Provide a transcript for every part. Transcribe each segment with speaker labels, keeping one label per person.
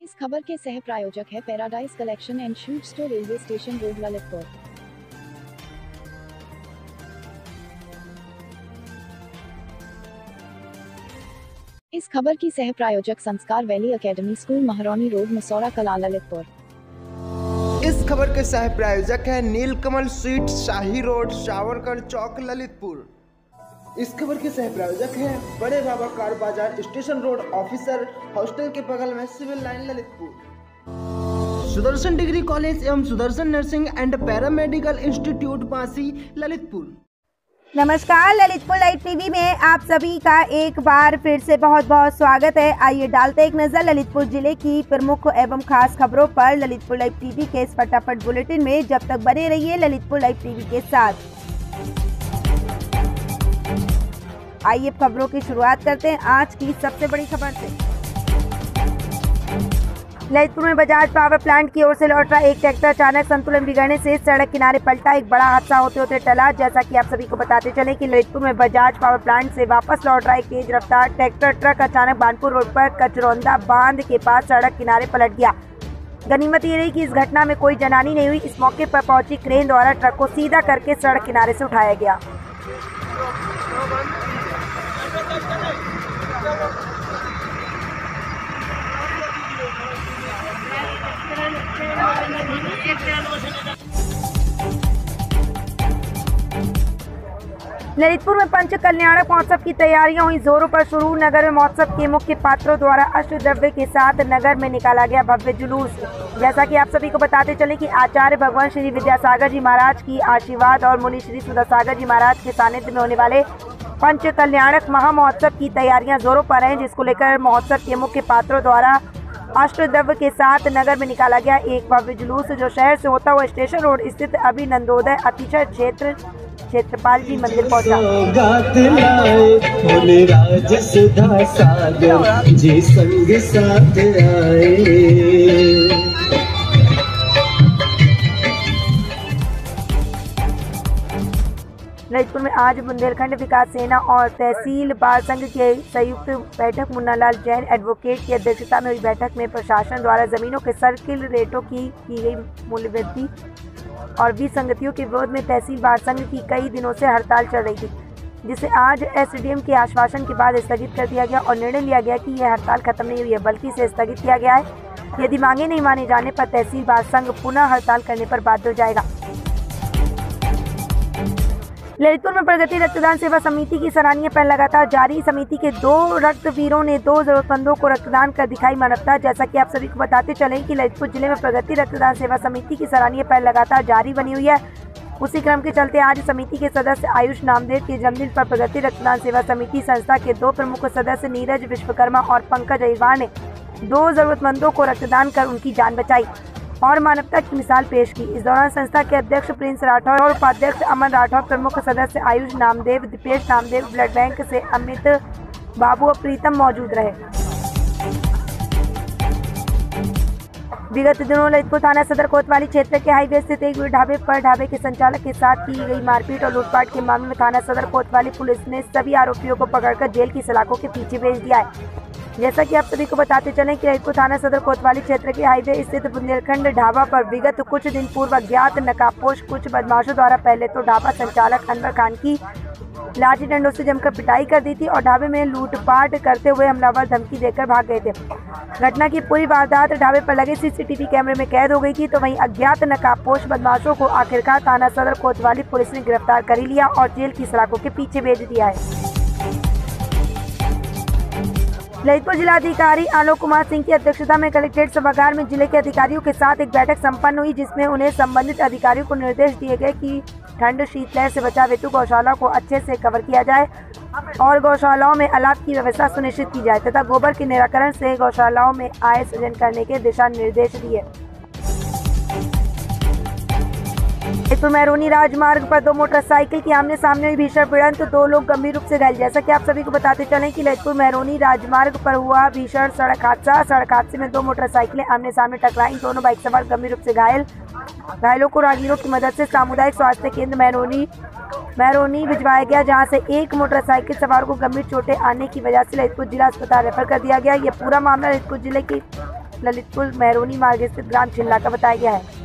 Speaker 1: इस खबर के सह प्रायोजक है paradise collection and shoe store, railway station road, Lalitpur. इस खबर की सह प्रायोजक Sanskar valley academy school, Mahrauni road, Masaura Kala, Lalitpur.
Speaker 2: इस खबर के सह प्रायोजक है नीलकमल स्वीट, शाही रोड, सावरकर चौक, ललितपुर। इस खबर के सह प्रायोजक है Bade Baba car Bazar, station road, officer hostel के बगल में, civil line, Lalitpur. Sudarshan degree college एवं Sudarshan nursing and paramedical institute, Bansi, Lalitpur.
Speaker 3: नमस्कार, ललितपुर लाइव टीवी में आप सभी का एक बार फिर से बहुत बहुत स्वागत है। आइए डालते एक नजर ललितपुर जिले की प्रमुख एवं खास खबरों पर ललितपुर लाइव टीवी के इस फटाफट बुलेटिन में। जब तक बने रहिए ललितपुर लाइव टीवी के साथ। आइए खबरों की शुरुआत करते हैं आज की सबसे बड़ी खबर से। ललितपुर में बजाज पावर प्लांट की ओर से लौट रहा एक ट्रैक्टर अचानक संतुलन बिगड़ने से सड़क किनारे पलटा। एक बड़ा हादसा होते होते टला। जैसा कि आप सभी को बताते चले कि ललितपुर में बजाज पावर प्लांट से वापस लौट रहा एक तेज रफ्तार ट्रक अचानक बानपुर रोड पर कचरौंदा बांध के पास सड़क किनारे पलट गया। गनीमत ये रही कि इस घटना में कोई जानी नहीं हुई। इस मौके पर पहुंची क्रेन द्वारा ट्रक को सीधा करके सड़क किनारे से उठाया गया। ललितपुर में पंच कल्याणक महोत्सव की तैयारियां हुई जोरों पर शुरू। नगर में महोत्सव के मुख्य पात्रों द्वारा अष्टद्रव्य के साथ नगर में निकाला गया भव्य जुलूस। जैसा कि आप सभी को बताते चले कि आचार्य भगवान श्री विद्यासागर जी महाराज की आशीर्वाद और मुनि श्री सुधासागर जी महाराज के सानिध्य में होने वाले पंच कल्याणक महामहोत्सव की तैयारियां जोरों पर हैं, जिसको लेकर महोत्सव के मुख्य पात्रों द्वारा अष्टद्रव्य के साथ नगर में निकाला गया एक भव्य जुलूस, जो शहर से होता हुआ स्टेशन रोड स्थित अभिनंदोदय अतिशय क्षेत्रपाल जी मंदिर पहुंचा। ललितपुर में आज बुंदेलखंड विकास सेना और तहसील बार संघ के संयुक्त बैठक मुन्नालाल जैन एडवोकेट की अध्यक्षता में हुई। बैठक में प्रशासन द्वारा जमीनों के सर्किल रेटों की गई मूल्य वृद्धि और विसंगतियों के विरोध में तहसील बार संघ की कई दिनों से हड़ताल चल रही थी, जिसे आज एसडीएम के आश्वासन के बाद स्थगित कर दिया गया और निर्णय लिया गया कि यह हड़ताल खत्म नहीं हुई है, बल्कि इसे स्थगित किया गया है। यदि मांगे नहीं माने जाने पर तहसील बार संघ पुनः हड़ताल करने पर बाध्य हो जाएगा। ललितपुर में प्रगति रक्तदान सेवा समिति की सराहनीय पहल लगातार जारी। समिति के 2 रक्तवीरों ने 2 जरूरतमंदों को रक्तदान कर दिखाई मानवता। जैसा कि आप सभी को बताते चले कि ललितपुर जिले में प्रगति रक्तदान सेवा समिति की सराहनीय पहल लगातार जारी बनी हुई है। उसी क्रम के चलते आज समिति के सदस्य आयुष नामदेव के जन्मदिन पर प्रगति रक्तदान सेवा समिति संस्था के 2 प्रमुख सदस्य नीरज विश्वकर्मा और पंकज अहिरवार ने 2 जरूरतमंदों को रक्तदान कर उनकी जान बचाई और मानवता की मिसाल पेश की। इस दौरान संस्था के अध्यक्ष प्रिंस राठौर और उपाध्यक्ष अमन राठौर, प्रमुख सदस्य आयुष नामदेव, दीपेश नामदेव, ब्लड बैंक से अमित बाबू और प्रीतम मौजूद रहे। विगत दिनों ललितपुर थाना सदर कोतवाली क्षेत्र के हाईवे स्थित एक ढाबे पर ढाबे के संचालक के साथ की गई मारपीट और लूटपाट के मामले में थाना सदर कोतवाली पुलिस ने सभी आरोपियों को पकड़कर जेल की सलाखों के पीछे भेज दिया है। जैसा कि आप सभी को बताते चलें कि ललितपुर थाना सदर कोतवाली क्षेत्र के हाईवे स्थित बुंदेलखंड ढाबा पर विगत कुछ दिन पूर्व अज्ञात नकाबपोश कुछ बदमाशों द्वारा पहले तो ढाबा संचालक अनवर खान की लाठी डंडों से जमकर पिटाई कर दी थी और ढाबे में लूटपाट करते हुए हमलावर धमकी देकर भाग गए थे। घटना की पूरी वारदात ढाबे पर लगे सीसीटीवी कैमरे में कैद हो गई थी। तो वहीं अज्ञात नकाबपोश बदमाशों को आखिरकार थाना सदर कोतवाली पुलिस ने गिरफ्तार कर ही लिया और जेल की सलाखों के पीछे भेज दिया है। ललितपुर जिलाधिकारी आलोक कुमार सिंह की अध्यक्षता में कलेक्ट्रेट सभागार में जिले के अधिकारियों के साथ एक बैठक संपन्न हुई, जिसमें उन्हें संबंधित अधिकारियों को निर्देश दिए गए कि ठंड शीतलहर से बचाव हेतु गौशाला को अच्छे से कवर किया जाए और गौशालाओं में अलाव की व्यवस्था सुनिश्चित की जाए तथा गोबर के निराकरण से गौशालाओं में आय सृजन करने के दिशा निर्देश दिए। ललितपुर महरौनी राजमार्ग पर 2 मोटरसाइकिल की आमने सामने हुई भीषण भिड़ंत, 2 लोग गंभीर रूप से घायल। जैसा कि आप सभी को बताते चलें कि ललितपुर महरौनी राजमार्ग पर हुआ भीषण सड़क हादसे में 2 मोटरसाइकिलें आमने सामने टकराई। दोनों बाइक सवार गंभीर रूप से घायल। घायलों को राहगीरों की मदद से सामुदायिक स्वास्थ्य केंद्र महरौनी भिजवाया गया, जहां से एक मोटरसाइकिल सवार को गंभीर चोटें आने की वजह से ललितपुर जिला अस्पताल रेफर कर दिया गया। ये पूरा मामला ललितपुर जिले की ललितपुर मेहरोनी मार्ग स्थित ग्राम चिल्ला का बताया गया है।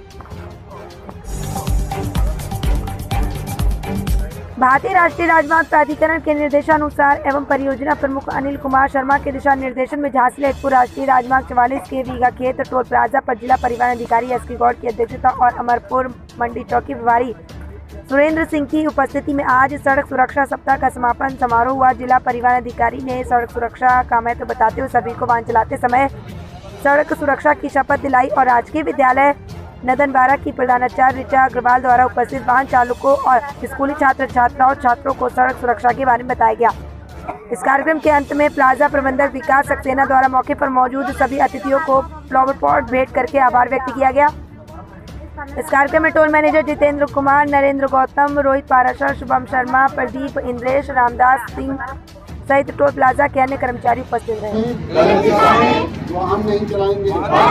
Speaker 3: भारतीय राष्ट्रीय राजमार्ग प्राधिकरण के निर्देशानुसार एवं परियोजना प्रमुख अनिल कुमार शर्मा के दिशा निर्देशन में झांसी ललितपुर राष्ट्रीय राजमार्ग 44 के वीघा खेत टोल प्लाजा पर जिला परिवहन अधिकारी एसके गौड़ की अध्यक्षता और अमरपुर मंडी चौकी प्रभारी सुरेंद्र सिंह की उपस्थिति में आज सड़क सुरक्षा सप्ताह का समापन समारोह हुआ। जिला परिवहन अधिकारी ने सड़क सुरक्षा का महत्व बताते हुए सभी को वाहन चलाते समय सड़क सुरक्षा की शपथ दिलाई और राजकीय विद्यालय नदन बारा की प्रधानाचार्य ऋचा अग्रवाल द्वारा उपस्थित वाहन चालकों और स्कूली छात्र छात्राओं को सड़क सुरक्षा के बारे में बताया गया। इस कार्यक्रम के अंत में प्लाजा प्रबंधक विकास सक्सेना द्वारा मौके पर मौजूद सभी अतिथियों को फ्लावर पॉट भेंट करके आभार व्यक्त किया गया। इस कार्यक्रम में टोल मैनेजर जितेंद्र कुमार, नरेंद्र गौतम, रोहित पाराशर, शुभम शर्मा, प्रदीप, इंद्रेश, रामदास सिंह सहित टोल प्लाजा के अन्य कर्मचारी उपस्थित रहे।
Speaker 4: वाहन नहीं चलाएंगे,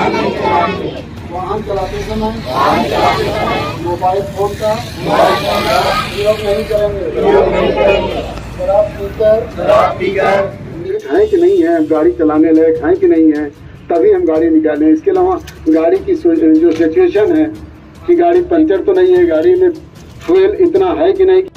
Speaker 4: वाहन चलाते समय मोबाइल फोन का उपयोग नहीं करेंगे। शराब पीकर है कि नहीं है, गाड़ी चलाने लायक है कि नहीं है, तभी हम गाड़ी निकालें। इसके अलावा गाड़ी की जो सिचुएशन है कि गाड़ी पंचर तो नहीं है, गाड़ी में फ्यूल इतना है कि नहीं।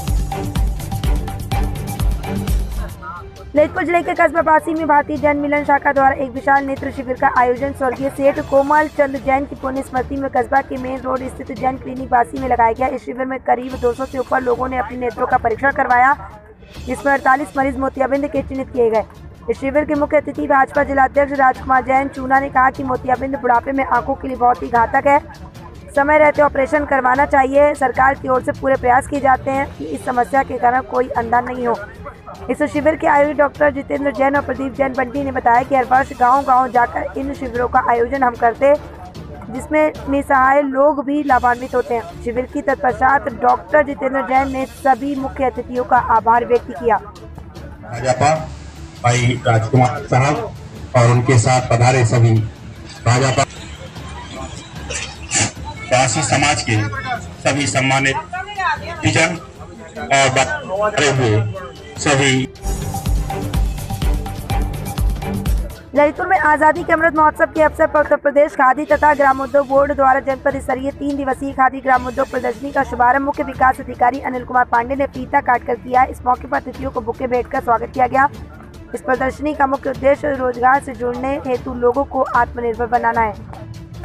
Speaker 3: ललितपुर जिले के कस्बा बासी में भारतीय जैन मिलन शाखा द्वारा एक विशाल नेत्र शिविर का आयोजन स्वर्गीय सेठ कोमल चंद जैन की पुण्य स्मृति में कस्बा के मेन रोड स्थित जैन क्लिनिक बासी में लगाया गया। इस शिविर में करीब 200 से ऊपर लोगों ने अपने नेत्रों का परीक्षण करवाया, जिसमें 48 मरीज मोतियाबिंद के चिन्हित किए गए। इस शिविर के मुख्य अतिथि भाजपा जिलाध्यक्ष राजकुमार जैन चूना ने कहा कि मोतियाबिंद बुढ़ापे में आंखों के लिए बहुत ही घातक है, समय रहते ऑपरेशन करवाना चाहिए। सरकार की ओर से पूरे प्रयास किए जाते हैं कि इस समस्या के कारण कोई अंधा नहीं हो। इस शिविर के आयोजक डॉक्टर जितेंद्र जैन और प्रदीप जैन बंटी ने बताया कि हर वर्ष गांव-गांव जाकर इन शिविरों का आयोजन हम करते, जिसमें निसहाय लोग भी लाभान्वित होते हैं। शिविर की तत्पश्चात डॉक्टर जितेंद्र जैन ने सभी मुख्य अतिथियों का आभार व्यक्त किया।
Speaker 5: भाजपा भाई राजकुमार साहब और उनके साथ पधारे सभी भाजपा बासी समाज के सभी सम्मानित विजन और बड़े हुए सभी।
Speaker 3: ललितपुर में आजादी के अमृत महोत्सव के अवसर पर उत्तर प्रदेश खादी तथा ग्रामोद्योग बोर्ड द्वारा जनपद स्तरीय 3 दिवसीय खादी ग्रामोद्योग प्रदर्शनी का शुभारंभ मुख्य विकास अधिकारी अनिल कुमार पांडे ने फीता काटकर किया। इस मौके पर अतिथियों को बुके भेंटकर स्वागत किया गया। इस प्रदर्शनी का मुख्य उद्देश्य रोजगार से जुड़ने हेतु लोगों को आत्मनिर्भर बनाना है।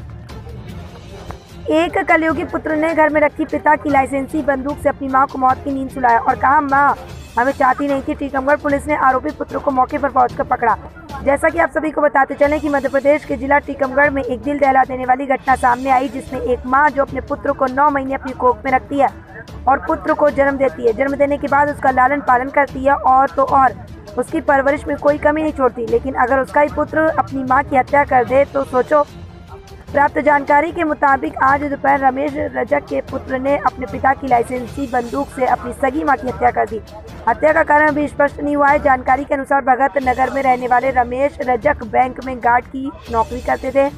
Speaker 3: एक कलयुगी पुत्र ने घर में रखी पिता की लाइसेंसी बंदूक से अपनी मां को मौत की नींद सुलाया और कहा, मां हमें चाहती नहीं थी। टीकमगढ़ पुलिस ने आरोपी पुत्र को मौके पर पहुंचकर पकड़ा। जैसा कि आप सभी को बताते चलें कि मध्य प्रदेश के जिला टीकमगढ़ में एक दिल दहला देने वाली घटना सामने आई, जिसमें एक मां जो अपने पुत्र को 9 महीने अपनी कोख में रखती है और पुत्र को जन्म देती है। जन्म देने के बाद उसका लालन पालन करती है और तो और उसकी परवरिश में कोई कमी नहीं छोड़ती। लेकिन अगर उसका ही पुत्र अपनी माँ की हत्या कर दे तो सोचो। प्राप्त जानकारी के मुताबिक आज दोपहर रमेश रजक के पुत्र ने अपने पिता की लाइसेंसी बंदूक से अपनी सगी मां की हत्या कर दी। हत्या का कारण अभी स्पष्ट नहीं हुआ है। जानकारी के अनुसार भगत नगर में रहने वाले रमेश रजक बैंक में गार्ड की नौकरी करते थे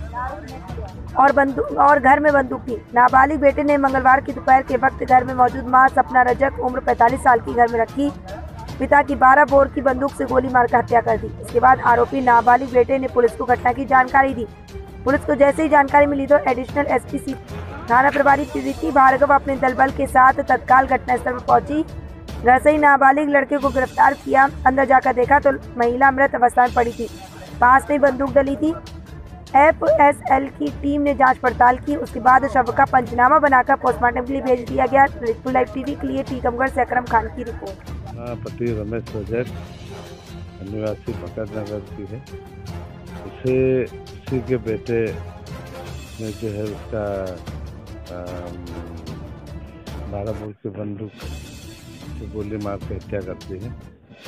Speaker 3: और घर में बंदूक थी। नाबालिग बेटे ने मंगलवार की दोपहर के वक्त घर में मौजूद मां सपना रजक उम्र 45 साल की घर में रखी पिता की 12 बोर की बंदूक से गोली मारकर हत्या कर दी। इसके बाद आरोपी नाबालिग बेटे ने पुलिस को घटना की जानकारी दी। पुलिस को जैसे ही जानकारी मिली तो एडिशनल एसपी थाना प्रभारी प्रीति भार्गव अपने दलबल के साथ तत्काल घटनास्थल पर पहुंची। घर से ही नाबालिग लड़के को गिरफ्तार किया। अंदर जाकर देखा तो महिला मृत अवस्था में पड़ी थी, पास में बंदूक डली थी। FSL की टीम ने जांच पड़ताल की। उसके बाद शव का पंचनामा बनाकर पोस्टमार्टम के लिए भेज दिया गया। ललितपुर लाइव टीवी के लिए टीकमगढ़ से अकरम खान की रिपोर्ट।
Speaker 6: पति रमेश रजक निवासी भगत नगर की है। उसी के बेटे ने जो है उसका 12 बोर की बंदूक से गोली मार के हत्या करती है।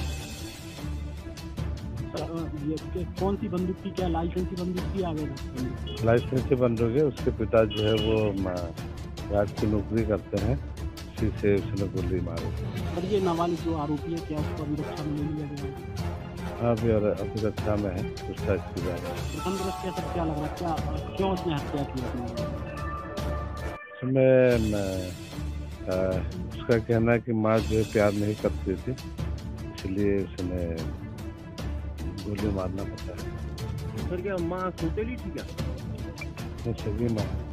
Speaker 7: ये कौन सी बंदूक की, क्या लाइसेंसी बंदूक की? आगे
Speaker 6: लाइसेंसी बंदूक है। उसके पिता जो है वो गार्ड की नौकरी करते हैं, उसी से उसने गोली मारी।
Speaker 7: पर ये नाबालिग जो आरोपी है, क्या उसको अभी रक्षा में ले लिया गया?
Speaker 6: हाँ, अभी रक्षा में है, पूछताछ की जा रही है।
Speaker 7: क्या लग रहा है, क्यों उसने हत्या की?
Speaker 6: उसमें उसका कहना है कि माँ जो है प्यार नहीं करती थी, इसलिए उसने गोली मारना पड़ा है।
Speaker 7: सर क्या माँ सोतेली थी क्या?
Speaker 6: सभी माँ